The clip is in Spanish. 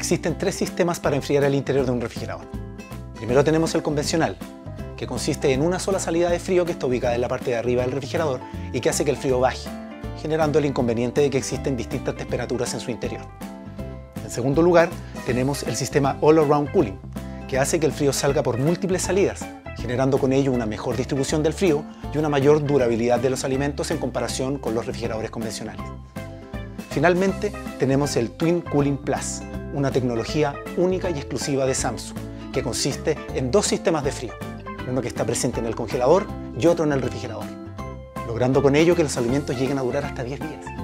Existen tres sistemas para enfriar el interior de un refrigerador. Primero tenemos el convencional, que consiste en una sola salida de frío que está ubicada en la parte de arriba del refrigerador y que hace que el frío baje, generando el inconveniente de que existen distintas temperaturas en su interior. En segundo lugar, tenemos el sistema All Around Cooling, que hace que el frío salga por múltiples salidas, generando con ello una mejor distribución del frío y una mayor durabilidad de los alimentos en comparación con los refrigeradores convencionales. Finalmente, tenemos el Twin Cooling Plus, una tecnología única y exclusiva de Samsung, que consiste en dos sistemas de frío, uno que está presente en el congelador y otro en el refrigerador, logrando con ello que los alimentos lleguen a durar hasta 10 días.